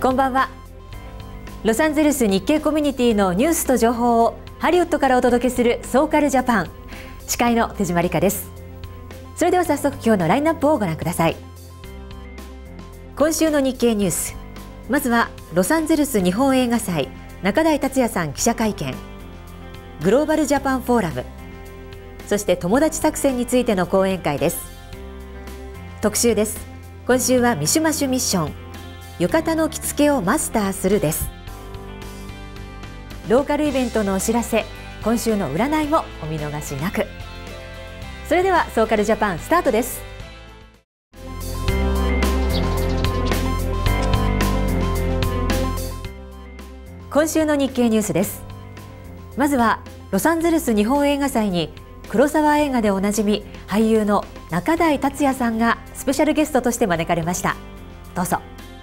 こんばんは。ロサンゼルス日系コミュニティのニュースと情報をハリウッドからお届けするソーカルジャパン、司会の手島理香です。それでは早速今日のラインナップをご覧ください。今週の日経ニュース、まずはロサンゼルス日本映画祭中台達也さん記者会見、グローバルジャパンフォーラム、そして友達作戦についての講演会です。特集です。今週はミシュマシュミッション、浴衣の着付けをマスターするです。ローカルイベントのお知らせ、今週の占いもお見逃しなく。それではソーカルジャパンスタートです。今週の日経ニュースです。まずはロサンゼルス日本映画祭に黒沢映画でおなじみ俳優の中台達也さんがスペシャルゲストとして招かれました。どうぞ。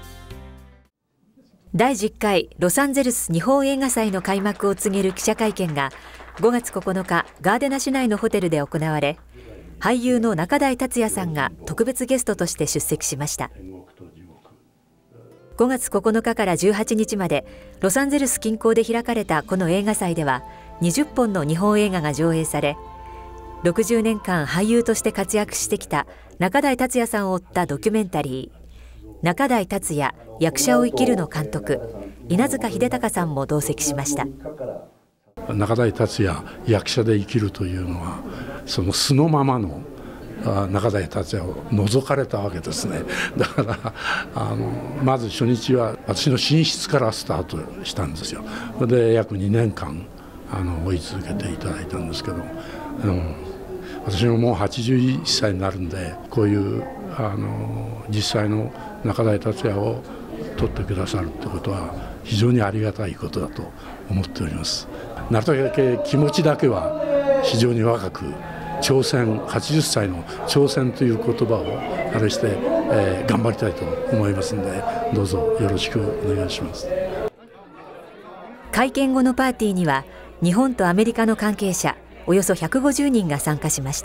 第10回ロサンゼルス日本映画祭の開幕を告げる記者会見が5月9日ガーデナ市内のホテルで行われ、俳優の中台達也さんが特別ゲストとして出席しました。5月9日から18日までロサンゼルス近郊で開かれたこの映画祭では20本の日本映画が上映され、60年間俳優として活躍してきた中台達也さんを追ったドキュメンタリー、中台達也役者を生きるの監督稲塚秀隆さんも同席しました。 中台達也役者で生きるというのはその素のままの中台達也を除かれたわけですね。だからまず初日は私の寝室からスタートしたんですよ。それで約2年間追い続けていただいたんですけど、私ももう81歳になるんで、こういう実際の中台達也を撮ってくださるってことは非常にありがたいことだと思っております。なるだけ気持ちだけは非常に若く、挑戦、80歳の挑戦という言葉をあれして、頑張りたいと思いますので、どうぞよろしくお願いします。 会見後のパーティーには日本とアメリカの関係者およそ150人が参加しました。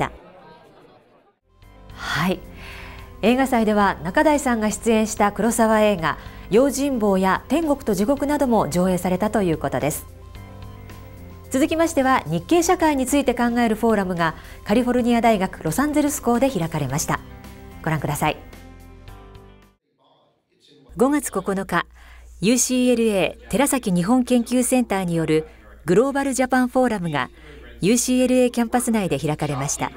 はい、映画祭では中台さんが出演した黒沢映画用心棒や天国と地獄なども上映されたということです。続きましては日系社会について考えるフォーラムがカリフォルニア大学ロサンゼルス校で開かれました。ご覧ください。5月9日 UCLA 寺崎日本研究センターによるグローバルジャパンフォーラムが UCLA キャンパス内で開かれました。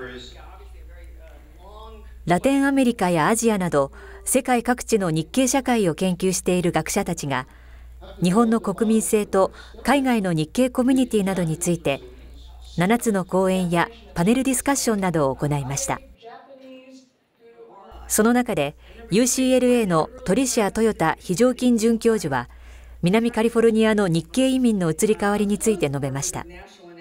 ラテンアメリカやアジアなど世界各地の日系社会を研究している学者たちが日本の国民性と海外の日系コミュニティなどについて7つの講演やパネルディスカッションなどを行いました。その中で UCLA のトリシア・トヨタ非常勤准教授は南カリフォルニアの日系移民の移り変わりについて述べました。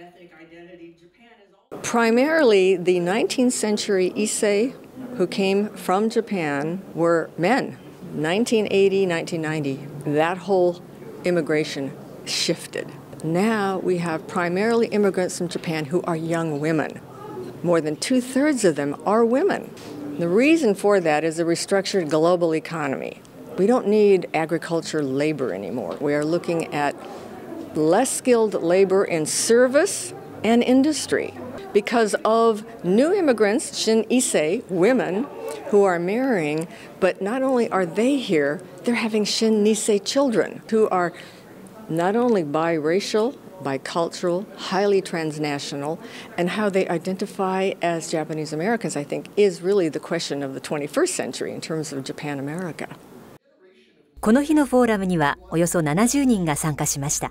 Primarily the 19th century Issei who came from Japan were men. 1980, 1990, that whole immigration shifted. Now we have primarily immigrants from Japan who are young women. More than 2/3 of them are women. The reason for that is a restructured global economy. We don't need agriculture labor anymore. We are looking at less skilled labor in service and industry. Because of new immigrants, Shin Issei, women, who are marrying, but not only are they here, they're having Shin Nisei children who are not only biracial, bicultural, highly transnational, and how they identify as Japanese Americans, I think, is really the question of the 21st century in terms of Japan America. この日のフォーラムにはおよそ70人が参加しました。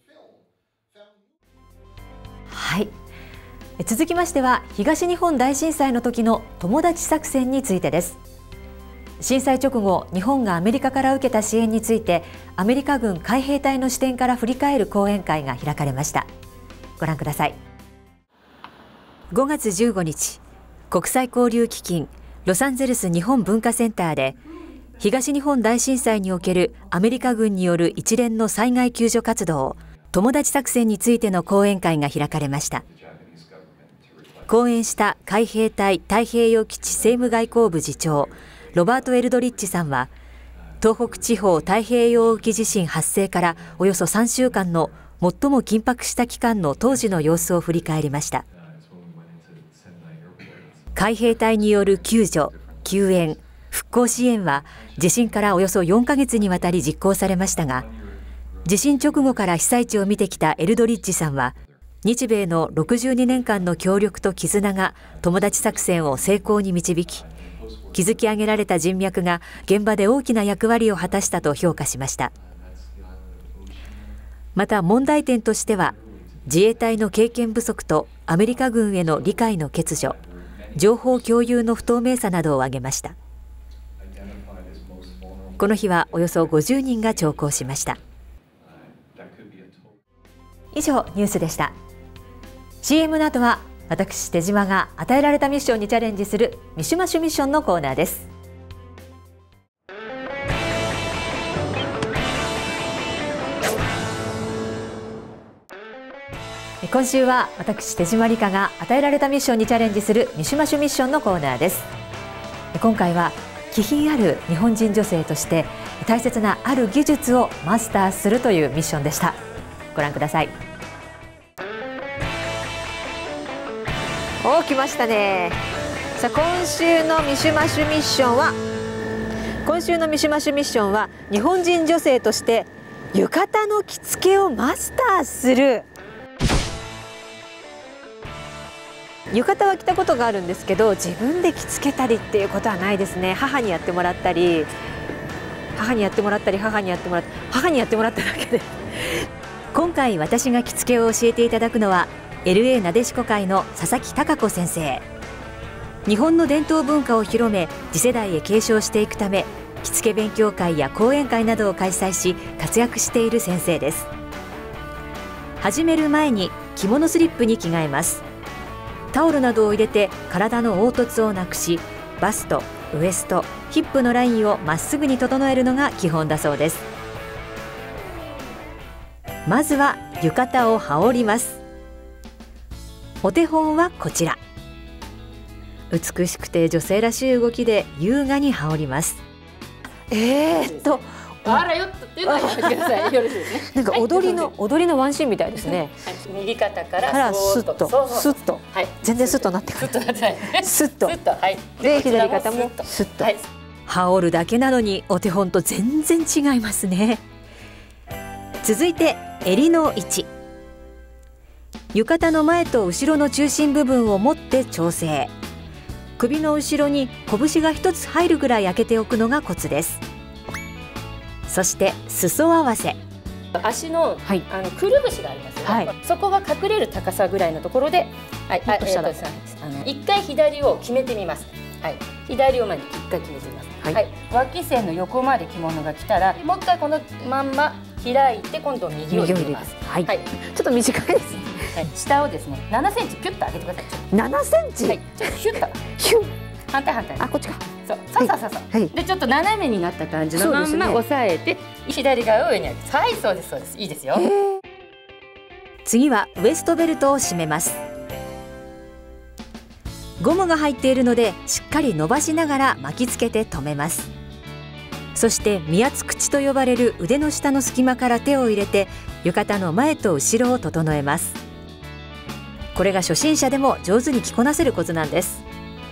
はい。続きましては東日本大震災の時の友達作戦についてです。震災直後、日本がアメリカから受けた支援についてアメリカ軍海兵隊の視点から振り返る講演会が開かれました。ご覧ください。5月15日、国際交流基金ロサンゼルス日本文化センターで東日本大震災におけるアメリカ軍による一連の災害救助活動友達作戦についての講演会が開かれました。講演した海兵隊太平洋基地政務外交部次長ロバート・エルドリッチさんは、 東北地方太平洋沖地震発生からおよそ3週間の最も緊迫した期間の当時の様子を振り返りました。海兵隊による救助、救援、復興支援は地震からおよそ4ヶ月にわたり実行されましたが、地震直後から被災地を見てきたエルドリッジさんは、日米の62年間の協力と絆が友達作戦を成功に導き、築き上げられた人脈が現場で大きな役割を果たしたと評価しました。また問題点としては、自衛隊の経験不足とアメリカ軍への理解の欠如、情報共有の不透明さなどを挙げました。この日はおよそ50人が聴講しました。以上、ニュースでした。 CM の後は私手島が与えられたミッションにチャレンジするミシュマシュミッションのコーナーです。今週は私手島理香が与えられたミッションにチャレンジするミシュマシュミッションのコーナーです。今回は気品ある日本人女性として大切なある技術をマスターするというミッションでした。ご覧ください。おー、来ましたね。さあ、今週のミシュマシュミッションは日本人女性として浴衣の着付けをマスターする。浴衣は着たことがあるんですけど、自分で着付けたりっていうことはないですね。母にやってもらっただけで今回私が着付けを教えていただくのは LA なでしこ会の佐々木貴子先生。日本の伝統文化を広め次世代へ継承していくため、着付け勉強会や講演会などを開催し活躍している先生です。始める前に着物スリップに着替えます。タオルなどを入れて体の凹凸をなくし、バスト、ウエスト、ヒップのラインをまっすぐに整えるのが基本だそうです。まずは浴衣を羽織ります。お手本はこちら。美しくて女性らしい動きで優雅に羽織ります。 あらよっとっていうのはやめてください。よろしいですね。 なんか踊りのワンシーンみたいですね。 右肩からスッとスッと、全然スッとなってくる。スッと、で左肩もスッと。羽織るだけなのにお手本と全然違いますね。続いて襟の位置。浴衣の前と後ろの中心部分を持って調整。首の後ろに拳が一つ入るぐらい開けておくのがコツです。そして裾合わせ。 足の、くるぶしがありますよね。そこが隠れる高さぐらいのところで、一回左を決めてみます。左を前に一回決めてみます。脇線の横まで着物が来たら、もう一回このまんま開いて今度右を入れます。ちょっと短いですね。 下をですね、7センチキュッと上げてください。 7センチ。 ちょっとヒュッと。反対。あ、こっちか。そう。で、ちょっと斜めになった感じのまんま押さえて、左側を上に上げて。そうです。いいですよ。 次はウエストベルトを締めます。ゴムが入っているので、しっかり伸ばしながら巻きつけて留めます。そして宮津口と呼ばれる腕の下の隙間から手を入れて、浴衣の前と後ろを整えます。これが初心者でも上手に着こなせるコツなんです。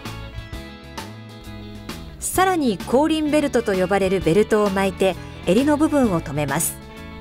さらに後輪ベルトと呼ばれるベルトを巻いて襟の部分を留めます。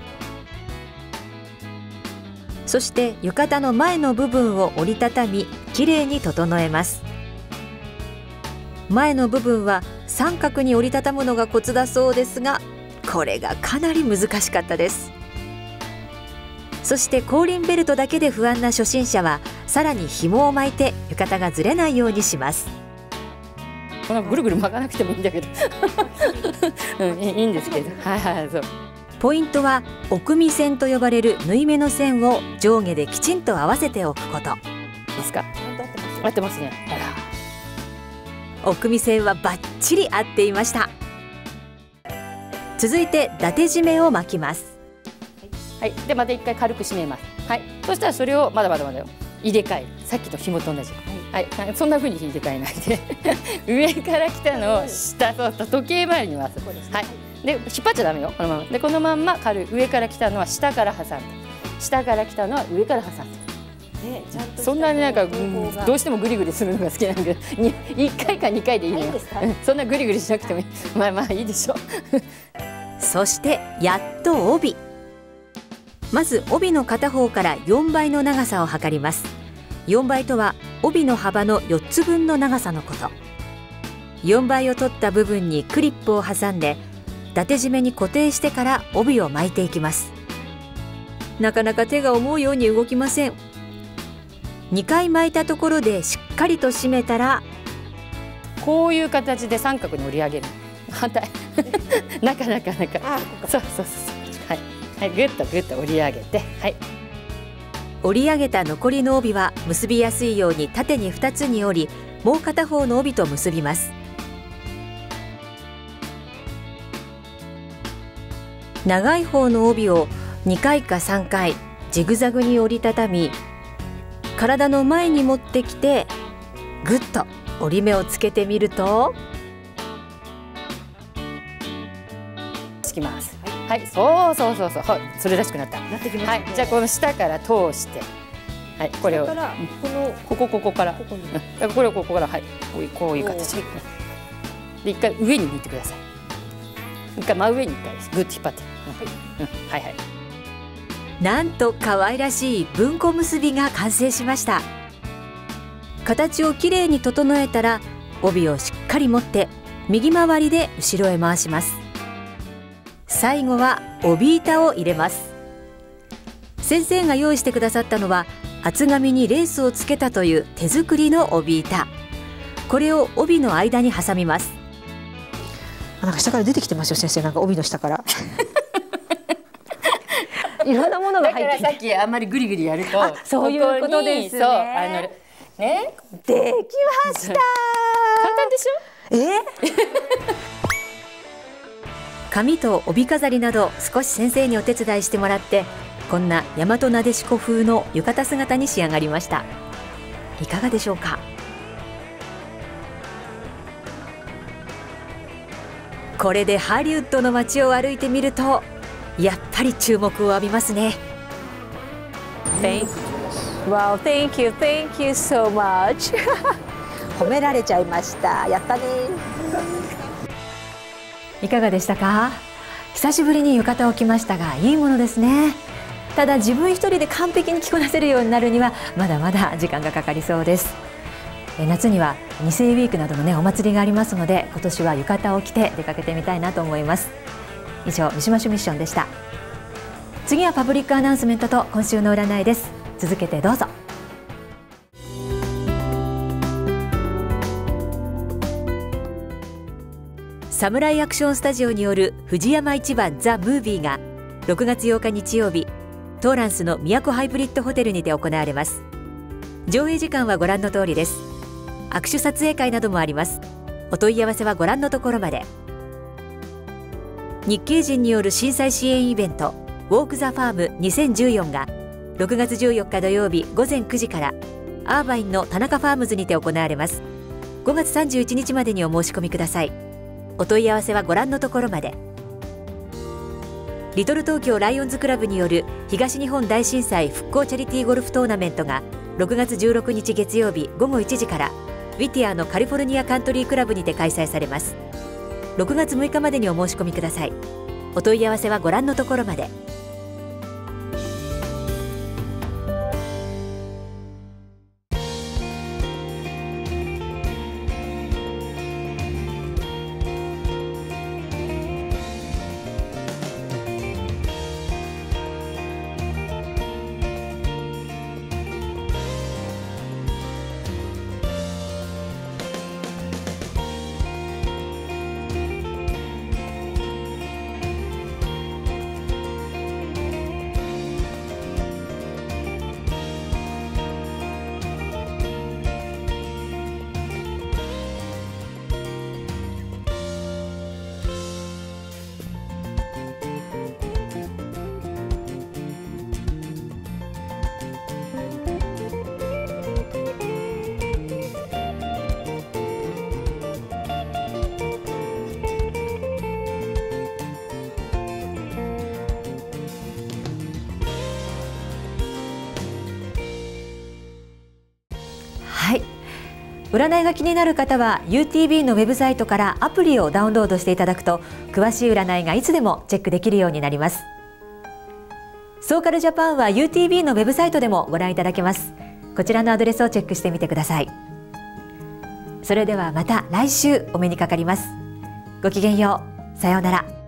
そして浴衣の前の部分を折りたたみきれいに整えます。前の部分は三角に折りたたむのがコツだそうですが、これがかなり難しかったです。そして後輪ベルトだけで不安な初心者はさらに紐を巻いて浴衣がずれないようにします。 このぐるぐる巻かなくてもいいんだけどいいんですけど、そう。 ポイントは奥見線と呼ばれる縫い目の線を上下できちんと合わせておくこと。 ですか。合ってますね。 奥見線はバッチリ合っていました。続いて伊達締めを巻きます。 でまた一回軽く締めます。そしたらそれをまだ入れ替える。さっきの紐と同じ。そんな風に入れ替えないで上から来たのを下、時計回りに回す。 で引っ張っちゃダメよ、このままで、このまんま軽い、上から来たのは下から挟んで、下から来たのは上から挟んで。そんなになんかどうしてもグリグリするのが好きなんだけど、1回か2回でいいのよ。そんなグリグリしなくてもいい。まあまあいいでしょう。 そしてやっと帯。まず帯の片方から4倍の長さを測ります。4倍とは帯の幅の4つ分の長さのこと。4倍を取った部分にクリップを挟んで伊達締めに固定してから帯を巻いていきます。なかなか手が思うように動きません。2回巻いたところでしっかりと締めたら、 こういう形で三角に折り上げる。反対。なかなか。そうそうそう。はい。はい、ぐっと折り上げて、はい。 折り上げた残りの帯は結びやすいように縦に2つに折り、もう片方の帯と結びます。長い方の帯を2回か3回ジグザグに折りたたみ、体の前に持ってきてぐっと折り目をつけてみると、 つきます。はい、そう、はい、それらしくなってきました。はい、じゃあこの下から通して、はい、これをここから、これをここから、はい、こういう形で一回上に抜いてください。一回真上に1回です。ぐっと引っ張って、はいはい。 なんと可愛らしい文庫結びが完成しました。形をきれいに整えたら、帯をしっかり持って右回りで後ろへ回します。最後は帯板を入れます。先生が用意してくださったのは厚紙にレースをつけたという手作りの帯板。これを帯の間に挟みます。 なんか下から出てきてますよ先生、なんか帯の下からいろんなものが入って、 だからさっきあんまりグリグリやると、 そういうことですね。 そう、 ね、できました。簡単でしょ。 紙と帯飾りなど少し先生にお手伝いしてもらって、こんな大和なでしこ風の浴衣姿に仕上がりました。いかがでしょうか。これでハリウッドの街を歩いてみると、やっぱり注目を浴びますね。 Thank you so much 褒められちゃいました。やったね。 いかがでしたか。久しぶりに浴衣を着ましたが、いいものですね。ただ自分一人で完璧に着こなせるようになるにはまだまだ時間がかかりそうです。夏には2世ウィークなどのお祭りがありますので、今年は浴衣を着て出かけてみたいなと思います。以上、三島市ミッションでした。次はパブリックアナウンスメントと今週の占いです。続けてどうぞ。サムライアクションスタジオによる藤山一番ザ・ムービーが6月8日日曜日、トーランスの都ハイブリッドホテルにて行われます。上映時間はご覧の通りです。握手撮影会などもあります。お問い合わせはご覧のところまで。日系人による震災支援イベントウォーク・ザ・ファーム2014が6月14日土曜日午前9時からアーバインの田中ファームズにて行われます。5月31日までにお申し込みください。お問い合わせはご覧のところまで。リトル東京ライオンズクラブによる東日本大震災復興チャリティーゴルフトーナメントが6月16日月曜日午後1時からウィティアのカリフォルニアカントリークラブにて開催されます。6月6日までにお申し込みください。お問い合わせはご覧のところまで。 占いが気になる方は UTB のウェブサイトからアプリをダウンロードしていただくと、詳しい占いがいつでもチェックできるようになります。ソーカルジャパンは UTB のウェブサイトでもご覧いただけます。こちらのアドレスをチェックしてみてください。それではまた来週お目にかかります。ごきげんよう。さようなら。